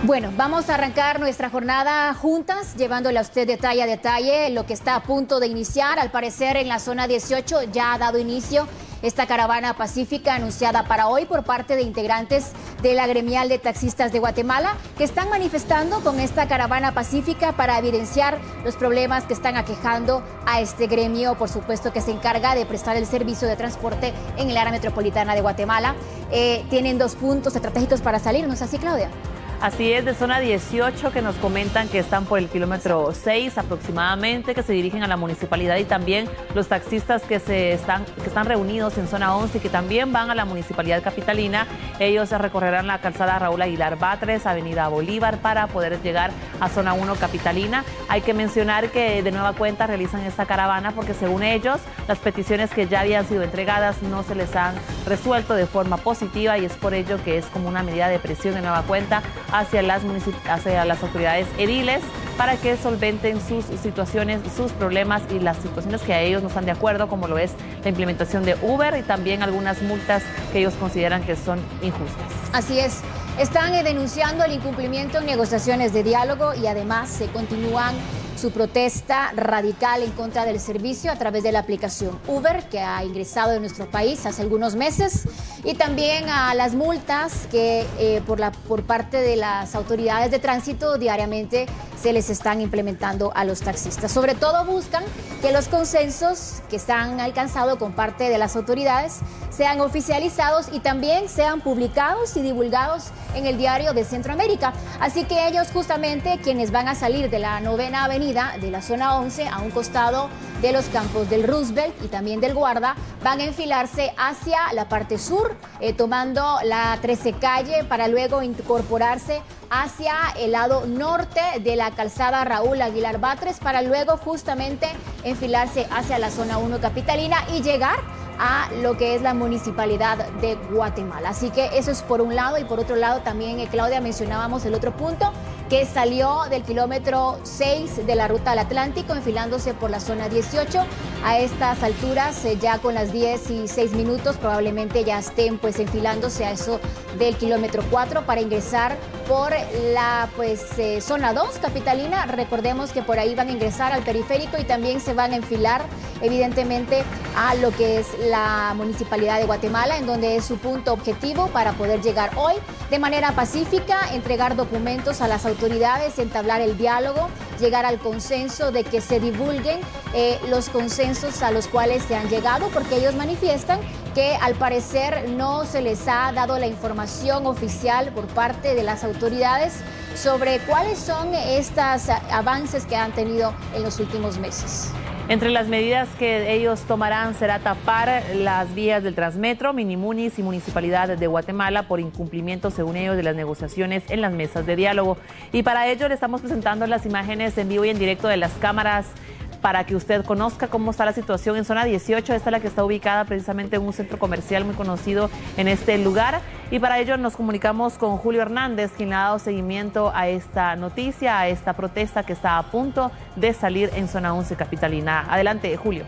Bueno, vamos a arrancar nuestra jornada juntas, llevándole a usted detalle a detalle lo que está a punto de iniciar. Al parecer, en la zona 18 ya ha dado inicio esta caravana pacífica anunciada para hoy por parte de integrantes de la Gremial de Taxistas de Guatemala, que están manifestando con esta caravana pacífica para evidenciar los problemas que están aquejando a este gremio, por supuesto, que se encarga de prestar el servicio de transporte en el área metropolitana de Guatemala. Tienen 2 puntos estratégicos para salir, ¿no es así, Claudia? Así es, de zona 18 que nos comentan que están por el kilómetro 6 aproximadamente, que se dirigen a la municipalidad, y también los taxistas que están reunidos en zona 11 y que también van a la municipalidad capitalina. Ellos recorrerán la calzada Raúl Aguilar Batres, avenida Bolívar, para poder llegar a zona 1 capitalina. Hay que mencionar que de nueva cuenta realizan esta caravana porque, según ellos, las peticiones que ya habían sido entregadas no se les han resuelto de forma positiva, y es por ello que es como una medida de presión de nueva cuenta hacia las autoridades ediles para que solventen sus situaciones, sus problemas y las situaciones que a ellos no están de acuerdo, como lo es la implementación de Uber y también algunas multas que ellos consideran que son injustas. Así es. Están denunciando el incumplimiento en negociaciones de diálogo y además se continúan su protesta radical en contra del servicio a través de la aplicación Uber, que ha ingresado en nuestro país hace algunos meses, y también a las multas que por parte de las autoridades de tránsito diariamente se les están implementando a los taxistas. Sobre todo buscan que los consensos que están alcanzados con parte de las autoridades sean oficializados y también sean publicados y divulgados en el Diario de Centroamérica. Así que ellos, justamente quienes van a salir de la 9ª Avenida de la zona 11 a un costado de los campos del Roosevelt y también del Guarda, van a enfilarse hacia la parte sur, tomando la 13 calle para luego incorporarse hacia el lado norte de la calzada Raúl Aguilar Batres, para luego justamente enfilarse hacia la zona 1 capitalina y llegar a lo que es la municipalidad de Guatemala. Así que eso es por un lado, y por otro lado también, Claudia, mencionábamos el otro punto que salió del kilómetro 6 de la ruta al Atlántico, enfilándose por la zona 18. A estas alturas, ya con las 10:06, probablemente ya estén pues enfilándose a eso del kilómetro 4 para ingresar por la zona 2 capitalina. Recordemos que por ahí van a ingresar al periférico y también se van a enfilar evidentemente a lo que es la municipalidad de Guatemala, en donde es su punto objetivo para poder llegar hoy de manera pacífica, entregar documentos a las autoridades, entablar el diálogo, llegar al consenso de que se divulguen los consensos a los cuales se han llegado, porque ellos manifiestan que al parecer no se les ha dado la información oficial por parte de las autoridades sobre cuáles son estos avances que han tenido en los últimos meses. Entre las medidas que ellos tomarán será tapar las vías del Transmetro, Minimunis y Municipalidad de Guatemala por incumplimiento, según ellos, de las negociaciones en las mesas de diálogo. Y para ello le estamos presentando las imágenes en vivo y en directo de las cámaras para que usted conozca cómo está la situación en zona 18. Esta es la que está ubicada precisamente en un centro comercial muy conocido en este lugar. Y para ello nos comunicamos con Julio Hernández, quien le ha dado seguimiento a esta noticia, a esta protesta que está a punto de salir en zona 11 capitalina. Adelante, Julio.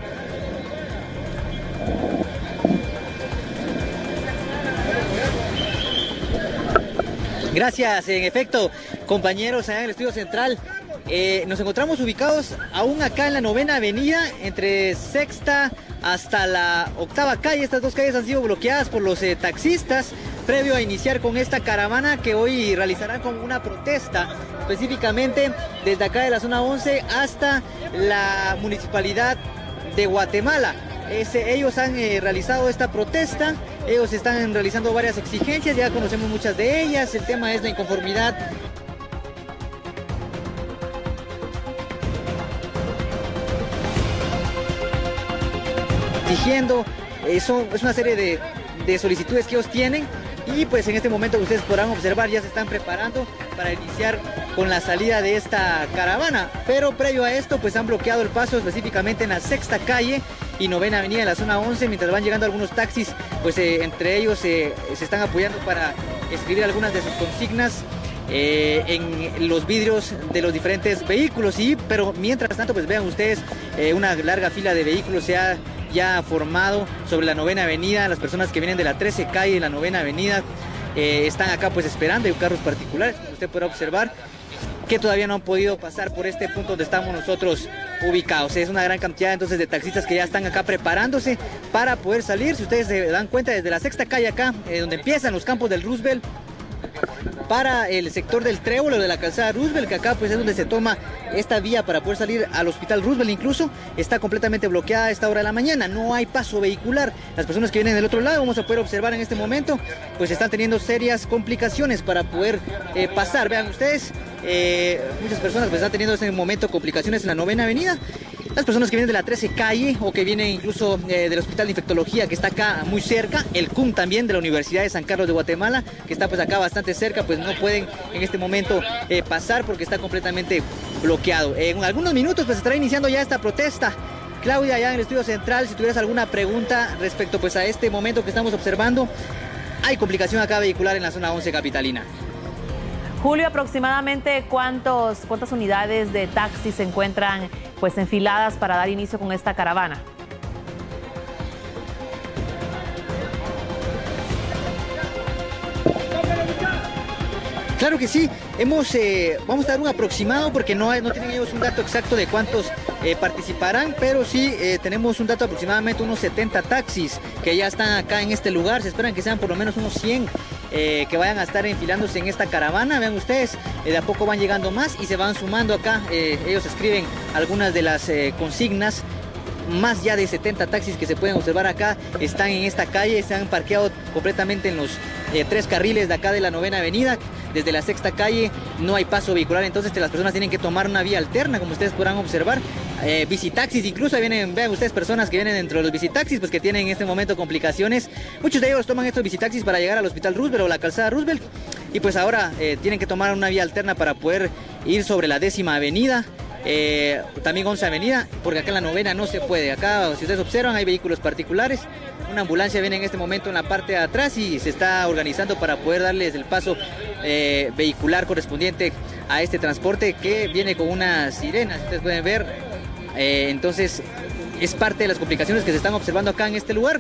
Gracias, en efecto, compañeros, allá en el estudio central. Nos encontramos ubicados aún acá en la 9ª Avenida, entre 6ª hasta la 8ª calle. Estas 2 calles han sido bloqueadas por los taxistas previo a iniciar con esta caravana que hoy realizarán como una protesta, específicamente desde acá de la zona 11 hasta la municipalidad de Guatemala. Ellos han realizado esta protesta, ellos están realizando varias exigencias, ya conocemos muchas de ellas. El tema es la inconformidad exigiendo, es una serie de solicitudes que ellos tienen, y pues en este momento ustedes podrán observar ya se están preparando para iniciar con la salida de esta caravana, pero previo a esto pues han bloqueado el paso específicamente en la 6ª calle y 9ª Avenida en la zona 11, mientras van llegando algunos taxis, pues entre ellos se están apoyando para escribir algunas de sus consignas en los vidrios de los diferentes vehículos. Pero mientras tanto pues vean ustedes, una larga fila de vehículos se ha ya formado sobre la 9ª Avenida, las personas que vienen de la 13 calle y la 9ª Avenida están acá pues esperando, hay carros particulares, como usted podrá observar, que todavía no han podido pasar por este punto donde estamos nosotros ubicados. Es una gran cantidad entonces de taxistas que ya están acá preparándose para poder salir. Si ustedes se dan cuenta, desde la sexta calle acá, donde empiezan los campos del Roosevelt, para el sector del Trébol o de la calzada Roosevelt, que acá pues es donde se toma esta vía para poder salir al hospital Roosevelt, incluso está completamente bloqueada a esta hora de la mañana, no hay paso vehicular. Las personas que vienen del otro lado, vamos a poder observar en este momento, pues están teniendo serias complicaciones para poder pasar. Vean ustedes, muchas personas pues están teniendo en este momento complicaciones en la 9ª avenida. Las personas que vienen de la 13 calle o que vienen incluso del Hospital de Infectología, que está acá muy cerca, el CUM también de la Universidad de San Carlos de Guatemala, que está pues acá bastante cerca, pues no pueden en este momento pasar porque está completamente bloqueado. En algunos minutos pues estará iniciando ya esta protesta. Claudia, allá en el estudio central, si tuvieras alguna pregunta respecto pues a este momento que estamos observando, hay complicación acá vehicular en la zona 11 capitalina. Julio, aproximadamente cuántas unidades de taxi se encuentran pues enfiladas para dar inicio con esta caravana. Claro que sí, vamos a dar un aproximado porque no tienen ellos un dato exacto de cuántos participarán, pero sí tenemos un dato aproximadamente unos 70 taxis que ya están acá en este lugar. Se esperan que sean por lo menos unos 100 que vayan a estar enfilándose en esta caravana. Vean ustedes, de a poco van llegando más y se van sumando acá. Ellos escriben algunas de las consignas. Más ya de 70 taxis que se pueden observar acá están en esta calle, se han parqueado completamente en los 3 carriles de acá de la 9ª avenida. Desde la sexta calle no hay paso vehicular, entonces las personas tienen que tomar una vía alterna, como ustedes podrán observar. Bicitaxis, incluso vienen, vean ustedes, personas que vienen dentro de los bicitaxis, pues que tienen en este momento complicaciones. Muchos de ellos toman estos bicitaxis para llegar al hospital Roosevelt o la calzada Roosevelt, y pues ahora tienen que tomar una vía alterna para poder ir sobre la 10ª avenida. También 11 avenida, porque acá en la 9ª no se puede. Acá, si ustedes observan, hay vehículos particulares. Una ambulancia viene en este momento en la parte de atrás y se está organizando para poder darles el paso vehicular correspondiente a este transporte, que viene con una sirena, si ustedes pueden ver. Entonces es parte de las complicaciones que se están observando acá en este lugar.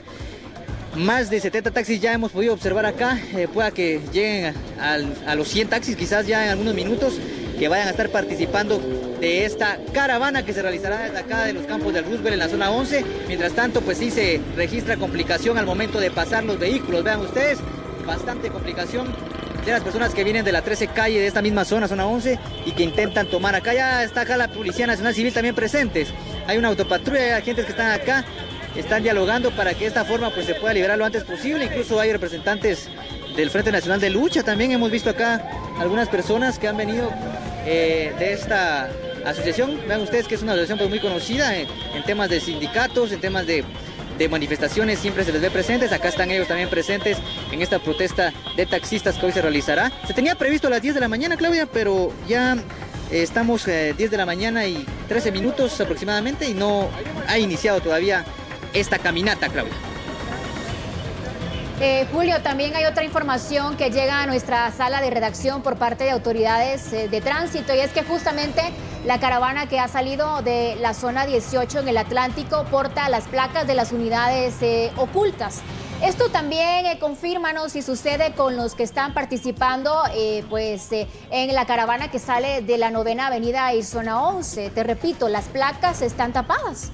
Más de 70 taxis ya hemos podido observar acá, pueda que lleguen a los 100 taxis quizás ya en algunos minutos, que vayan a estar participando de esta caravana que se realizará desde acá de los campos del Roosevelt en la zona 11. Mientras tanto, pues sí se registra complicación al momento de pasar los vehículos. Vean ustedes, bastante complicación de las personas que vienen de la 13 calle de esta misma zona 11, y que intentan tomar acá. Ya está acá la Policía Nacional Civil también presentes. Hay una autopatrulla, hay agentes que están acá, están dialogando para que de esta forma pues se pueda liberar lo antes posible. Incluso hay representantes del Frente Nacional de Lucha. También hemos visto acá algunas personas que han venido de esta asociación. Vean ustedes que es una asociación pues muy conocida en temas de sindicatos, en temas de manifestaciones, siempre se les ve presentes. Acá están ellos también presentes en esta protesta de taxistas que hoy se realizará. Se tenía previsto a las 10 de la mañana, Claudia, pero ya estamos 10 de la mañana y 13 minutos aproximadamente, y no ha iniciado todavía esta caminata, Claudia. Julio, también hay otra información que llega a nuestra sala de redacción por parte de autoridades de tránsito, y es que justamente la caravana que ha salido de la zona 18 en el Atlántico porta las placas de las unidades ocultas. Esto también confírmanos si sucede con los que están participando en la caravana que sale de la 9ª avenida y zona 11. Te repito, las placas están tapadas.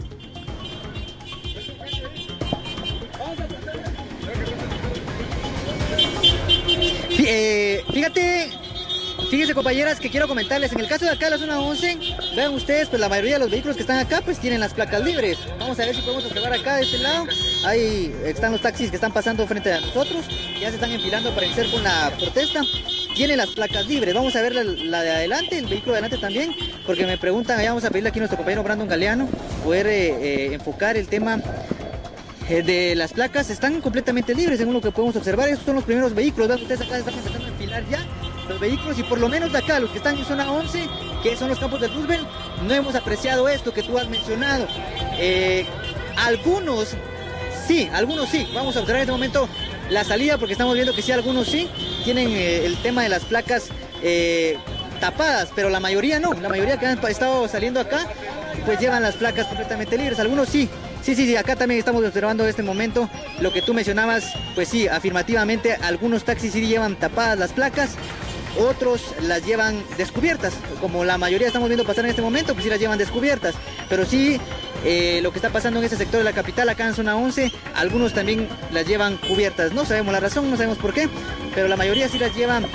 Fíjense, compañeras, que quiero comentarles, en el caso de acá de la zona 11, vean ustedes, pues la mayoría de los vehículos que están acá pues tienen las placas libres. Vamos a ver si podemos observar acá de este lado. Ahí están los taxis que están pasando frente a nosotros, ya se están enfilando para iniciar con la protesta. Tienen las placas libres. Vamos a ver la de adelante, el vehículo de adelante también, porque me preguntan, allá vamos a pedirle aquí a nuestro compañero Brandon Galeano poder enfocar el tema de las placas. Están completamente libres según lo que podemos observar. Estos son los primeros vehículos. ¿Ven? Ustedes acá están empezando a enfilar ya los vehículos, y por lo menos de acá, los que están en zona 11, que son los campos de Roosevelt, no hemos apreciado esto que tú has mencionado. Algunos sí. Vamos a observar en este momento la salida, porque estamos viendo que sí, algunos sí tienen el tema de las placas tapadas, pero la mayoría no. La mayoría que han estado saliendo acá pues llevan las placas completamente libres. Algunos sí Sí, acá también estamos observando en este momento lo que tú mencionabas. Pues sí, afirmativamente, algunos taxis sí llevan tapadas las placas, otros las llevan descubiertas, como la mayoría estamos viendo pasar en este momento, pues sí las llevan descubiertas, pero sí, lo que está pasando en este sector de la capital, acá en zona 11, algunos también las llevan cubiertas, no sabemos la razón, no sabemos por qué, pero la mayoría sí las llevan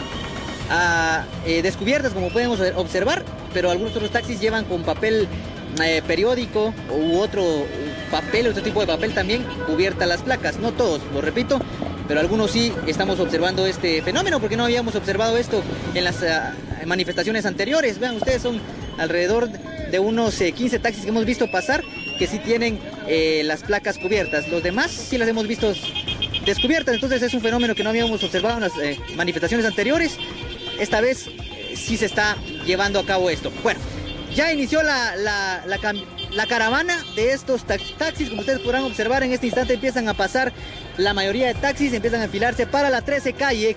descubiertas, como podemos observar, pero algunos otros taxis llevan con papel periódico u otro papel, otro tipo de papel también, cubiertas las placas, no todos, lo repito, pero algunos sí estamos observando este fenómeno porque no habíamos observado esto en las manifestaciones anteriores. Vean ustedes, son alrededor de unos 15 taxis que hemos visto pasar que sí tienen las placas cubiertas. Los demás sí las hemos visto descubiertas, entonces es un fenómeno que no habíamos observado en las manifestaciones anteriores. Esta vez sí se está llevando a cabo esto. Bueno, ya inició la caravana de estos taxis, como ustedes podrán observar. En este instante empiezan a pasar la mayoría de taxis, empiezan a enfilarse para la 13 calle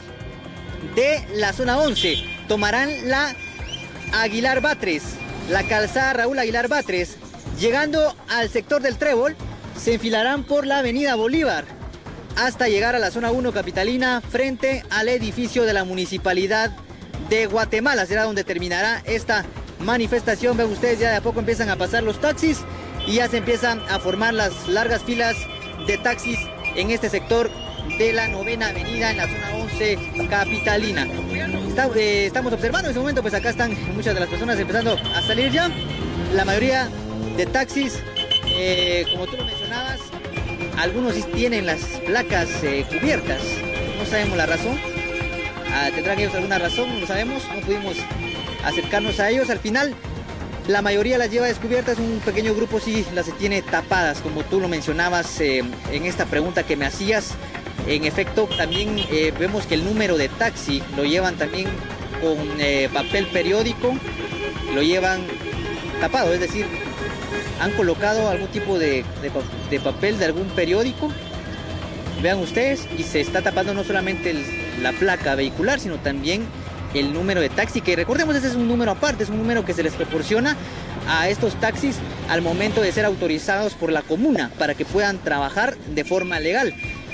de la zona 11. Tomarán la Aguilar Batres, la calzada Raúl Aguilar Batres. Llegando al sector del Trébol, se enfilarán por la avenida Bolívar hasta llegar a la zona 1 capitalina, frente al edificio de la Municipalidad de Guatemala. Será donde terminará esta manifestación. Ven ustedes, ya de a poco empiezan a pasar los taxis y ya se empiezan a formar las largas filas de taxis en este sector de la 9ª avenida en la zona 11 capitalina. Estamos observando en este momento, pues acá están muchas de las personas empezando a salir ya. La mayoría de taxis, como tú lo mencionabas, algunos sí tienen las placas cubiertas. No sabemos la razón. ¿Tendrán ellos alguna razón? No lo sabemos, no pudimos acercarnos a ellos. Al final, la mayoría las lleva descubiertas, un pequeño grupo sí las tiene tapadas, como tú lo mencionabas en esta pregunta que me hacías. En efecto, también vemos que el número de taxi lo llevan también con papel periódico, lo llevan tapado, es decir, han colocado algún tipo de papel de algún periódico, vean ustedes, y se está tapando no solamente la placa vehicular, sino también el número de taxi, que recordemos, ese es un número aparte, es un número que se les proporciona a estos taxis al momento de ser autorizados por la comuna para que puedan trabajar de forma legal.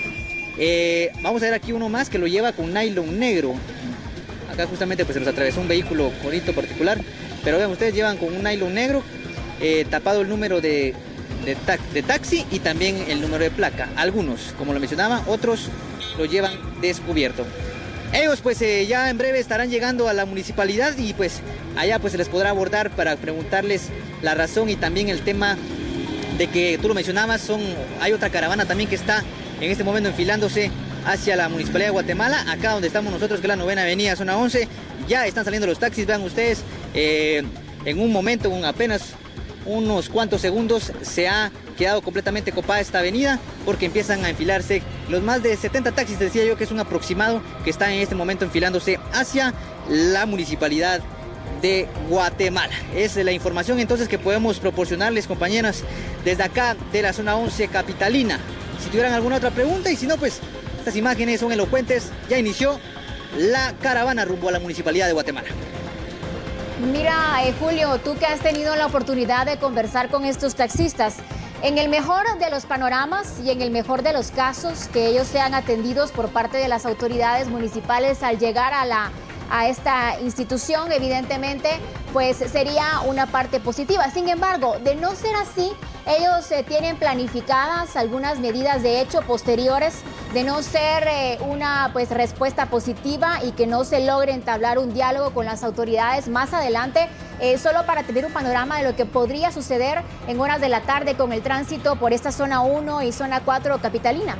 Vamos a ver aquí uno más que lo lleva con nylon negro. Acá justamente pues se nos atravesó un vehículo bonito particular, pero vean ustedes, llevan con un nylon negro tapado el número de taxi y también el número de placa. Algunos, como lo mencionaba, otros lo llevan descubierto. Ellos pues ya en breve estarán llegando a la municipalidad y pues allá pues se les podrá abordar para preguntarles la razón y también el tema de que tú lo mencionabas, hay otra caravana también que está en este momento enfilándose hacia la Municipalidad de Guatemala, acá donde estamos nosotros, que es la 9ª avenida, zona 11. Ya están saliendo los taxis, vean ustedes, en un momento, con apenas unos cuantos segundos, se ha quedado completamente copada esta avenida porque empiezan a enfilarse los más de 70 taxis, decía yo que es un aproximado, que están en este momento enfilándose hacia la Municipalidad de Guatemala. Es la información entonces que podemos proporcionarles, compañeras, desde acá de la zona 11 capitalina. Si tuvieran alguna otra pregunta, y si no, pues estas imágenes son elocuentes. Ya inició la caravana rumbo a la Municipalidad de Guatemala. Mira, Julio, tú que has tenido la oportunidad de conversar con estos taxistas, en el mejor de los panoramas y en el mejor de los casos, que ellos sean atendidos por parte de las autoridades municipales al llegar a esta institución, evidentemente, pues sería una parte positiva. Sin embargo, de no ser así, ellos tienen planificadas algunas medidas de hecho posteriores, de no ser una pues respuesta positiva y que no se logre entablar un diálogo con las autoridades más adelante, solo para tener un panorama de lo que podría suceder en horas de la tarde con el tránsito por esta zona 1 y zona 4 capitalina.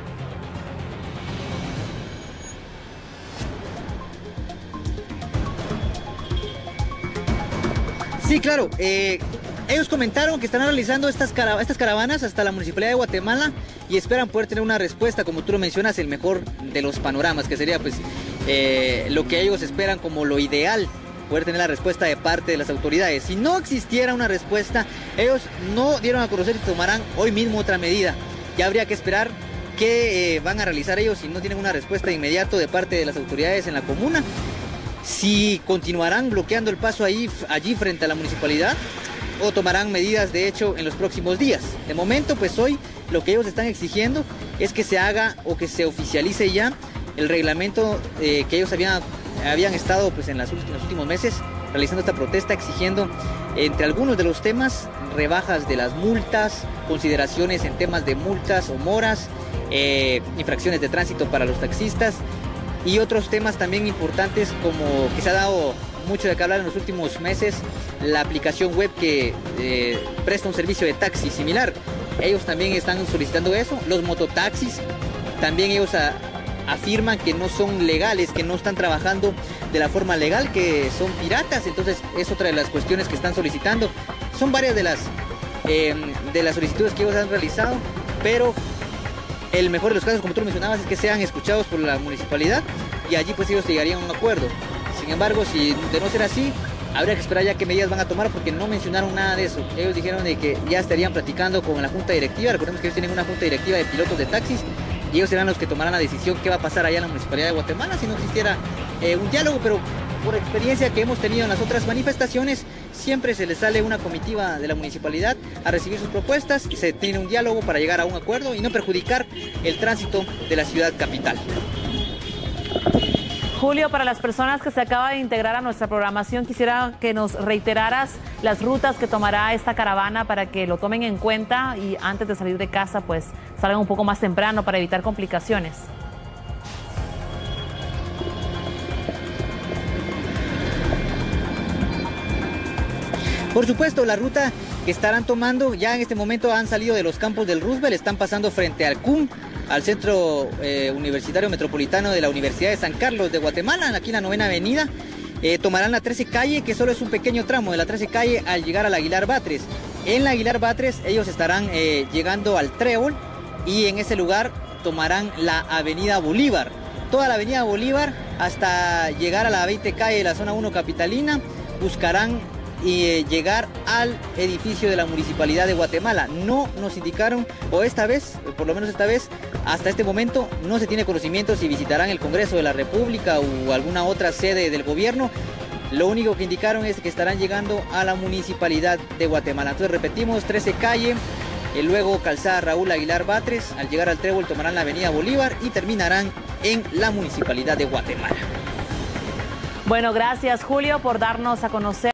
Sí, claro. Ellos comentaron que están realizando estas caravanas hasta la Municipalidad de Guatemala y esperan poder tener una respuesta, como tú lo mencionas, el mejor de los panoramas, que sería pues lo que ellos esperan como lo ideal, poder tener la respuesta de parte de las autoridades. Si no existiera una respuesta, ellos no dieron a conocer si tomarán hoy mismo otra medida. Ya habría que esperar qué van a realizar ellos si no tienen una respuesta de inmediato de parte de las autoridades en la comuna. Si continuarán bloqueando el paso allí frente a la municipalidad, o tomarán medidas de hecho en los próximos días. De momento, pues hoy lo que ellos están exigiendo es que se haga o que se oficialice ya el reglamento que ellos habían estado pues en los últimos meses realizando esta protesta, exigiendo entre algunos de los temas rebajas de las multas, consideraciones en temas de multas o moras, infracciones de tránsito para los taxistas y otros temas también importantes como que se ha dado mucho de qué hablar en los últimos meses, la aplicación web que presta un servicio de taxi similar. Ellos también están solicitando eso. Los mototaxis también ellos afirman que no son legales, que no están trabajando de la forma legal, que son piratas. Entonces es otra de las cuestiones que están solicitando. Son varias de las solicitudes que ellos han realizado, pero el mejor de los casos, como tú lo mencionabas, es que sean escuchados por la municipalidad y allí pues ellos llegarían a un acuerdo. Sin embargo, si de no ser así, habría que esperar ya qué medidas van a tomar, porque no mencionaron nada de eso. Ellos dijeron de que ya estarían platicando con la junta directiva. Recordemos que ellos tienen una junta directiva de pilotos de taxis y ellos serán los que tomarán la decisión qué va a pasar allá en la municipalidad de Guatemala si no existiera un diálogo. Pero por experiencia que hemos tenido en las otras manifestaciones, siempre se les sale una comitiva de la municipalidad a recibir sus propuestas y se tiene un diálogo para llegar a un acuerdo y no perjudicar el tránsito de la ciudad capital. Julio, para las personas que se acaban de integrar a nuestra programación, quisiera que nos reiteraras las rutas que tomará esta caravana para que lo tomen en cuenta y antes de salir de casa, pues salgan un poco más temprano para evitar complicaciones. Por supuesto, la ruta que estarán tomando, ya en este momento han salido de los campos del Roosevelt, están pasando frente al CUM, al Centro Universitario Metropolitano de la Universidad de San Carlos de Guatemala, aquí en la 9ª Avenida. Tomarán la 13 Calle, que solo es un pequeño tramo de la 13 Calle al llegar a la Aguilar Batres. En la Aguilar Batres ellos estarán llegando al Trébol y en ese lugar tomarán la Avenida Bolívar. Toda la Avenida Bolívar hasta llegar a la 20 Calle de la Zona 1 Capitalina, buscarán llegar al edificio de la Municipalidad de Guatemala. No nos indicaron, o esta vez, por lo menos esta vez, hasta este momento no se tiene conocimiento si visitarán el Congreso de la República o alguna otra sede del gobierno. Lo único que indicaron es que estarán llegando a la Municipalidad de Guatemala. Entonces repetimos, 13 Calle, luego calzada Raúl Aguilar Batres, al llegar al Trébol tomarán la Avenida Bolívar y terminarán en la Municipalidad de Guatemala. Bueno, gracias Julio por darnos a conocer